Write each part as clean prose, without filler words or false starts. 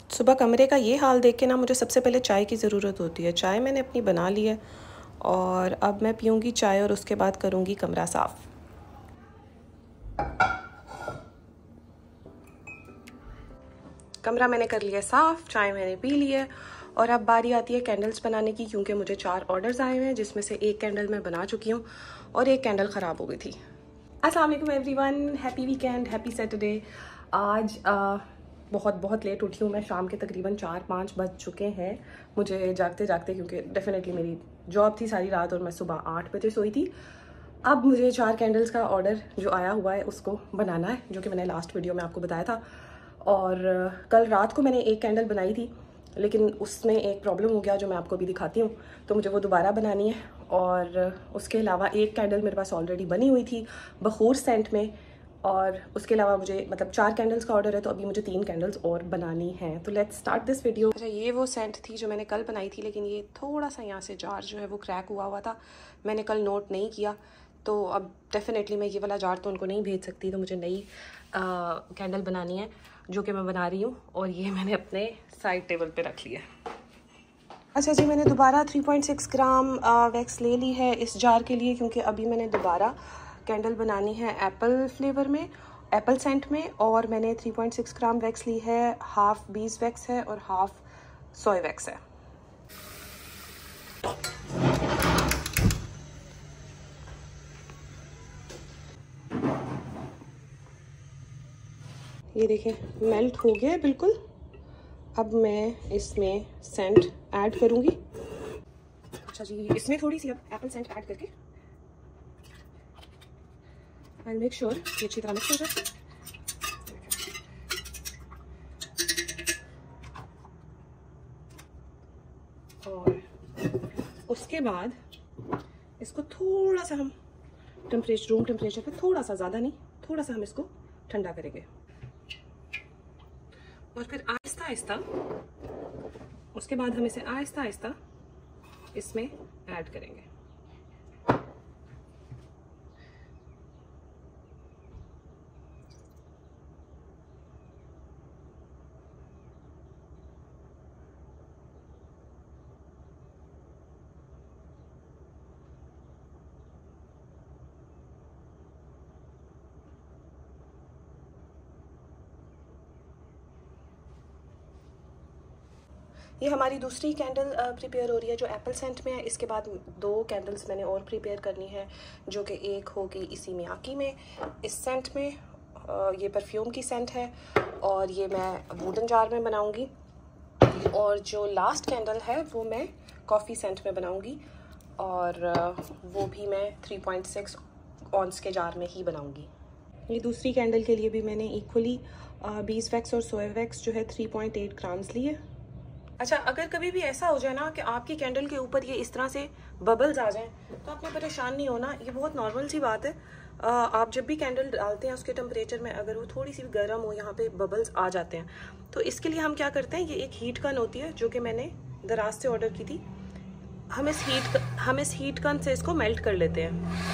सुबह कमरे का ये हाल देख के ना मुझे सबसे पहले चाय की ज़रूरत होती है। चाय मैंने अपनी बना ली है और अब मैं पीऊँगी चाय और उसके बाद करूँगी कमरा साफ़। कमरा मैंने कर लिया साफ़, चाय मैंने पी ली है और अब बारी आती है कैंडल्स बनाने की, क्योंकि मुझे 4 ऑर्डर्स आए हुए हैं जिसमें से एक कैंडल मैं बना चुकी हूँ और एक कैंडल ख़राब हो गई थी। अस्सलाम वालेकुम everyone, happy weekend, happy Saturday. आज बहुत लेट उठी हूँ मैं, शाम के तकरीबन 4-5 बज चुके हैं मुझे जागते जागते, क्योंकि डेफिनेटली मेरी जॉब थी सारी रात और मैं सुबह 8 बजे सोई थी। अब मुझे 4 कैंडल्स का ऑर्डर जो आया हुआ है उसको बनाना है, जो कि मैंने लास्ट वीडियो में आपको बताया था। और कल रात को मैंने एक कैंडल बनाई थी, लेकिन उसमें एक प्रॉब्लम हो गया जो मैं आपको अभी दिखाती हूँ, तो मुझे वो दोबारा बनानी है। और उसके अलावा एक कैंडल मेरे पास ऑलरेडी बनी हुई थी बखूर सेंट में, और उसके अलावा मुझे मतलब 4 कैंडल्स का ऑर्डर है, तो अभी मुझे 3 कैंडल्स और बनानी है। तो लेट्स स्टार्ट दिस वीडियो। अच्छा, ये वो सेंट थी जो मैंने कल बनाई थी, लेकिन ये थोड़ा सा यहाँ से जार जो है वो क्रैक हुआ था, मैंने कल नोट नहीं किया। तो अब डेफिनेटली मैं ये वाला जार तो उनको नहीं भेज सकती, तो मुझे नई कैंडल बनानी है जो कि मैं बना रही हूँ, और ये मैंने अपने साइड टेबल पे रख लिया। अच्छा जी, मैंने दोबारा 3.6 ग्राम वैक्स ले ली है इस जार के लिए, क्योंकि अभी मैंने दोबारा कैंडल बनानी है एप्पल फ्लेवर में, एप्पल सेंट में। और मैंने 3.6 ग्राम वैक्स ली है, हाफ बीज वैक्स है और हाफ सोय वैक्स है। ये देखें, मेल्ट हो गया है बिल्कुल। अब मैं इसमें सेंट ऐड करूँगी। अच्छा जी, इसमें थोड़ी सी अब एप्पल सेंट ऐड करके आई मेक श्योर ये अच्छी तरह मिक्स हो जाए। और उसके बाद इसको थोड़ा सा हम रूम टेम्परेचर पे, थोड़ा सा, ज़्यादा नहीं, थोड़ा सा हम इसको ठंडा करेंगे और फिर आहिस्ता आहिस्ता उसके बाद हम इसे आहिस्ता आहिस्ता इसमें ऐड करेंगे। ये हमारी दूसरी कैंडल प्रिपेयर हो रही है जो एप्पल सेंट में है। इसके बाद 2 कैंडल्स मैंने और प्रिपेयर करनी है, जो कि एक होगी इसी मियाकी में, इस सेंट में। ये परफ्यूम की सेंट है और ये मैं वुडन जार में बनाऊंगी। और जो लास्ट कैंडल है वो मैं कॉफ़ी सेंट में बनाऊंगी, और वो भी मैं 3.6 ऑन्स के जार में ही बनाऊंगी। ये दूसरी कैंडल के लिए भी मैंने इक्वली बीज वैक्स और सोया वैक्स जो है 3.8 ग्राम्स लिए। अच्छा, अगर कभी भी ऐसा हो जाए ना कि आपकी कैंडल के ऊपर ये इस तरह से बबल्स आ जाएं, तो आपने परेशान नहीं होना, ये बहुत नॉर्मल सी बात है। आप जब भी कैंडल डालते हैं उसके टेम्परेचर में अगर वो थोड़ी सी भी गर्म हो, यहाँ पे बबल्स आ जाते हैं, तो इसके लिए हम क्या करते हैं, ये एक हीट गन होती है जो कि मैंने दराज से ऑर्डर की थी। हम इस हीट गन से इसको मेल्ट कर लेते हैं।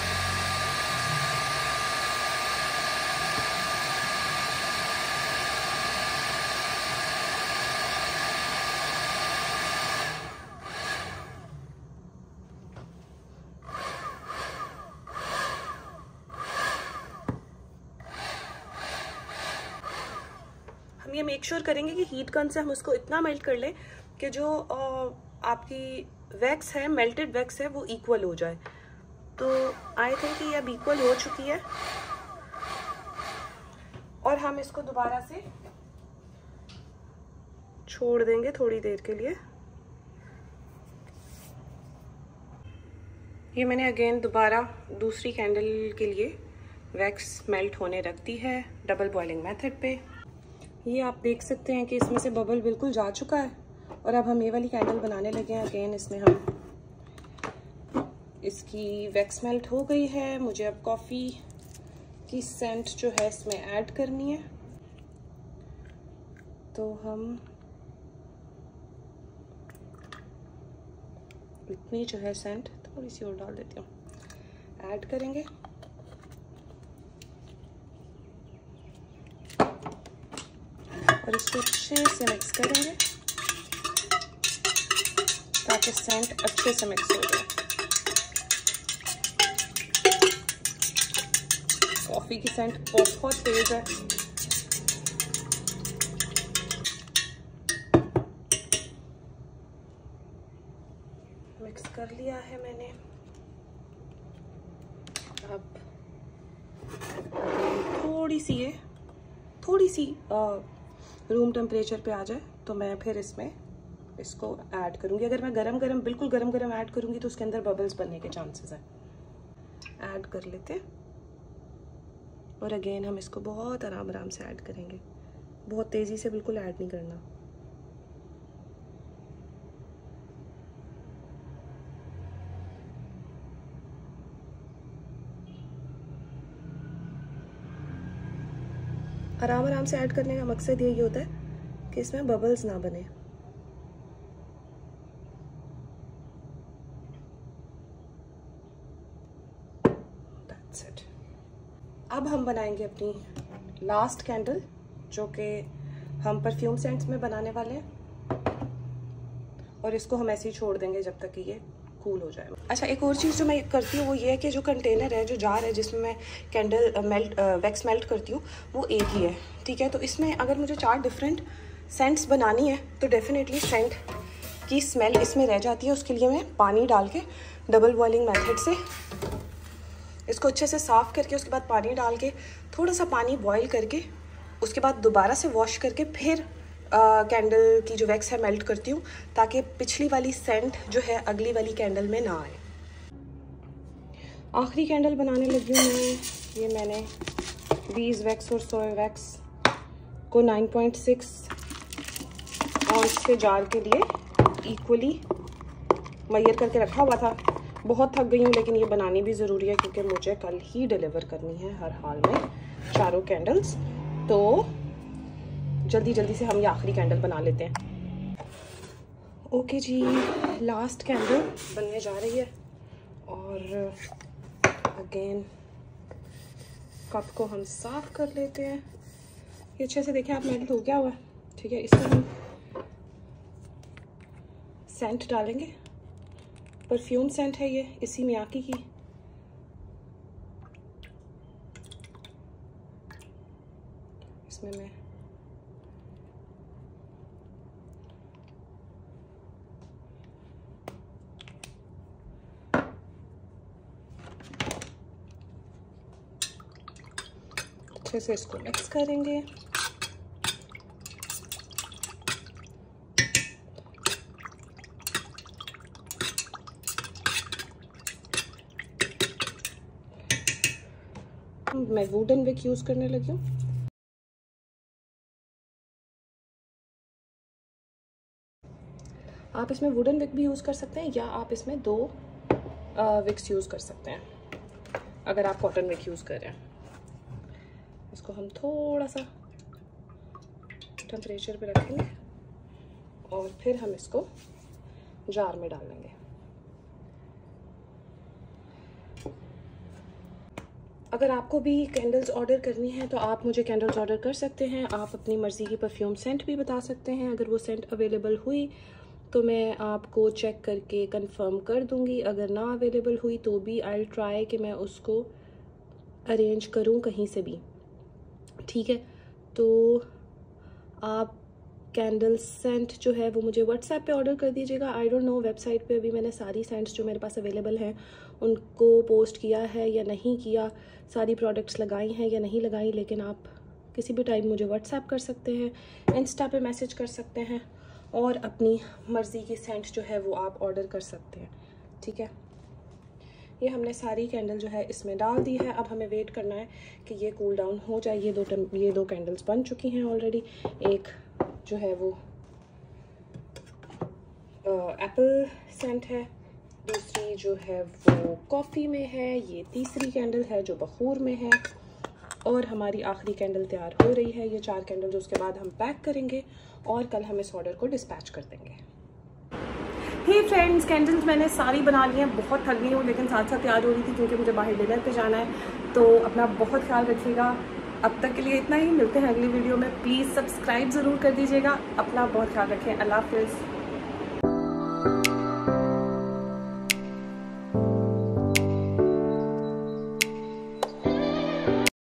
हम ये मेक श्योर करेंगे कि हीट गन से हम उसको इतना मेल्ट कर लें कि जो आपकी वैक्स है, मेल्टेड वैक्स है, वो इक्वल हो जाए। तो आई थिंक ये अब इक्वल हो चुकी है, और हम इसको दोबारा से छोड़ देंगे थोड़ी देर के लिए। ये मैंने अगेन दोबारा दूसरी कैंडल के लिए वैक्स मेल्ट होने रख दी है डबल बॉइलिंग मेथड पे। ये आप देख सकते हैं कि इसमें से बबल बिल्कुल जा चुका है, और अब हम ये वाली कैंडल बनाने लगे हैं। अगेन इसमें हम इसकी वैक्स मेल्ट हो गई है। मुझे अब कॉफ़ी की सेंट जो है इसमें ऐड करनी है, तो हम इतनी जो है सेंट थोड़ी सी और डाल देती हूँ, ऐड करेंगे। और और इसको अच्छे से मिक्स करेंगे ताकि सेंट अच्छे से मिक्स हो जाए। कॉफ़ी की सेंट बहुत तेज़ है। मिक्स कर लिया है मैंने। अब थोड़ी सी रूम टेम्परेचर पे आ जाए तो मैं फिर इसमें इसको ऐड करूँगी। अगर मैं बिल्कुल गरम ऐड करूँगी तो उसके अंदर बबल्स बनने के चांसेस हैं। ऐड कर लेते हैं और अगेन हम इसको बहुत आराम से ऐड करेंगे, बहुत तेज़ी से बिल्कुल ऐड नहीं करना। आराम से ऐड करने का मकसद यही होता है कि इसमें बबल्स ना बने। That's it. अब हम बनाएंगे अपनी लास्ट कैंडल, जो कि हम परफ्यूम सेंट्स में बनाने वाले हैं, और इसको हम ऐसे ही छोड़ देंगे जब तक कि ये कूल हो जाए। अच्छा, एक और चीज़ जो मैं करती हूँ वो ये है कि जो कंटेनर है, जो जार है जिसमें मैं कैंडल वैक्स मेल्ट करती हूँ, वो एक ही है, ठीक है। तो इसमें अगर मुझे 4 डिफरेंट सेंट्स बनानी है तो डेफिनेटली सेंट की स्मेल इसमें रह जाती है। उसके लिए मैं पानी डाल के डबल बॉइलिंग मेथड से इसको अच्छे से साफ़ करके, उसके बाद पानी डाल के थोड़ा सा पानी बॉयल करके, उसके बाद दोबारा से वॉश करके फिर कैंडल की जो वैक्स है मेल्ट करती हूँ, ताकि पिछली वाली सेंट जो है अगली वाली कैंडल में ना आए। आखिरी कैंडल बनाने लगी हूँ मैं। ये मैंने बीज वैक्स और सोया वैक्स को 9.6 आउंस के जार के लिए इक्वली मैयर करके रखा हुआ था। बहुत थक गई हूँ, लेकिन ये बनानी भी ज़रूरी है क्योंकि मुझे कल ही डिलीवर करनी है हर हाल में 4 कैंडल्स। तो जल्दी से हम ये आखिरी कैंडल बना लेते हैं। ओके जी, लास्ट कैंडल बनने जा रही है। और अगेन कप को हम साफ़ कर लेते हैं। ये अच्छे से देखें आप, मेल्ट हो गया हुआ है, ठीक है। इसमें हम सेंट डालेंगे। परफ्यूम सेंट है ये, इसी मियाकी की। इसमें मैं अच्छे से इसको मिक्स करेंगे। मैं वुडन विक यूज करने लगी हूँ। आप इसमें वुडन विक भी यूज कर सकते हैं, या आप इसमें 2 विक्स यूज कर सकते हैं अगर आप कॉटन विक यूज कर रहे हैं। इसको हम थोड़ा सा टेम्परेचर पे रखेंगे और फिर हम इसको जार में डाल लेंगे। अगर आपको भी कैंडल्स ऑर्डर करनी है तो आप मुझे कैंडल्स ऑर्डर कर सकते हैं। आप अपनी मर्ज़ी की परफ्यूम सेंट भी बता सकते हैं। अगर वो सेंट अवेलेबल हुई तो मैं आपको चेक करके कंफर्म कर दूंगी। अगर ना अवेलेबल हुई तो भी आई ट्राई कि मैं उसको अरेंज करूं कहीं से भी, ठीक है। तो आप कैंडल सेंट जो है वो मुझे व्हाट्सएप पे ऑर्डर कर दीजिएगा। आई डोंट नो वेबसाइट पे अभी मैंने सारी सेंट्स जो मेरे पास अवेलेबल हैं उनको पोस्ट किया है या नहीं किया, सारी प्रोडक्ट्स लगाई हैं या नहीं लगाई, लेकिन आप किसी भी टाइम मुझे व्हाट्सएप कर सकते हैं, इंस्टा पे मैसेज कर सकते हैं और अपनी मर्ज़ी की सेंट जो है वो आप ऑर्डर कर सकते हैं, ठीक है। ये हमने सारी कैंडल जो है इसमें डाल दी है। अब हमें वेट करना है कि ये कूल डाउन हो जाए। ये दो कैंडल्स बन चुकी हैं ऑलरेडी। एक जो है वो एप्पल सेंट है, दूसरी जो है वो कॉफ़ी में है, ये तीसरी कैंडल है जो बखूर में है, और हमारी आखिरी कैंडल तैयार हो रही है। ये 4 कैंडल जो उसके बाद हम पैक करेंगे और कल हम इस ऑर्डर को डिस्पैच कर देंगे। हे फ्रेंड्स, कैंडल्स मैंने सारी बना ली हैं। बहुत थक गई हूँ लेकिन साथ साथ तैयार हो रही थी क्योंकि मुझे बाहर डिनर पे जाना है। तो अपना बहुत ख्याल रखिएगा। अब तक के लिए इतना ही, मिलते हैं अगली वीडियो में। प्लीज़ सब्सक्राइब ज़रूर कर दीजिएगा। अपना बहुत ख्याल रखें। अल्लाह हाफिज़।